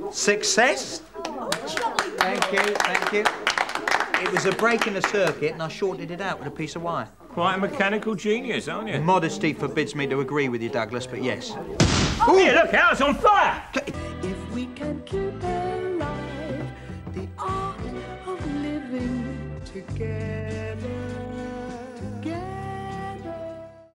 Success. Thank you, thank you. It was a break in the circuit and I shorted it out with a piece of wire. Quite a mechanical genius, aren't you? Modesty forbids me to agree with you, Douglas, but yes. Oh, here, look, house on fire! If we can keep alive the art of living together.